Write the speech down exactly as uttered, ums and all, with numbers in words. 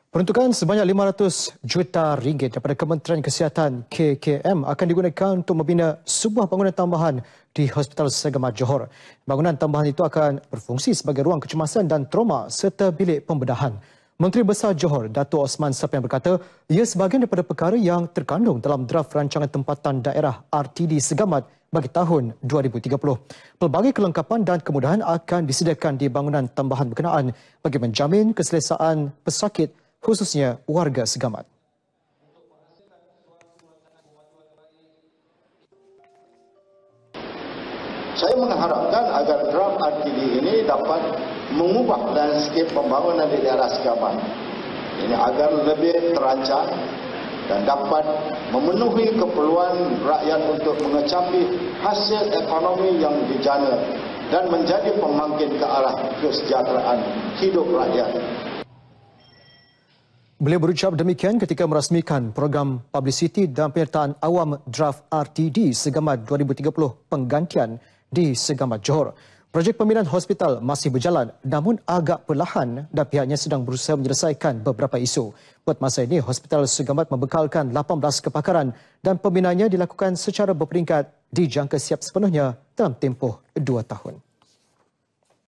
Peruntukan sebanyak lima ratus juta ringgit daripada Kementerian Kesihatan K K M akan digunakan untuk membina sebuah bangunan tambahan di Hospital Segamat Johor. Bangunan tambahan itu akan berfungsi sebagai ruang kecemasan dan trauma serta bilik pembedahan. Menteri Besar Johor, Dato' Osman Sapian berkata, ia sebahagian daripada perkara yang terkandung dalam draft rancangan tempatan daerah R T D Segamat bagi tahun dua ribu tiga puluh. Pelbagai kelengkapan dan kemudahan akan disediakan di bangunan tambahan berkenaan bagi menjamin keselesaan pesakit, khususnya warga Segamat. Saya mengharapkan agar draft R T D ini dapat mengubah landscape pembangunan di daerah Segamat ini agar lebih terancang dan dapat memenuhi keperluan rakyat untuk mengecapi hasil ekonomi yang dijana dan menjadi pembangkit ke arah kesejahteraan hidup rakyat. Beliau berucap demikian ketika merasmikan program publicity dan penyertaan awam draft R T D Segamat dua ribu tiga puluh penggantian di Segamat Johor. Projek pemindahan hospital masih berjalan namun agak perlahan dan pihaknya sedang berusaha menyelesaikan beberapa isu. Buat masa ini, Hospital Segamat membekalkan lapan belas kepakaran dan pembinaannya dilakukan secara berperingkat dijangka siap sepenuhnya dalam tempoh dua tahun.